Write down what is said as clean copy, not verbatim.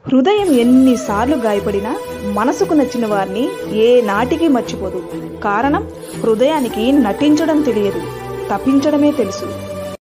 హృదయం ఎన్నిసార్లు గాయపడినా మనసుకు నచ్చిన వారిని ఏ నాటికి మర్చిపోదు. కారణం, హృదయానికి నటించడం తెలియదు, తప్పించడమే తెలుసు.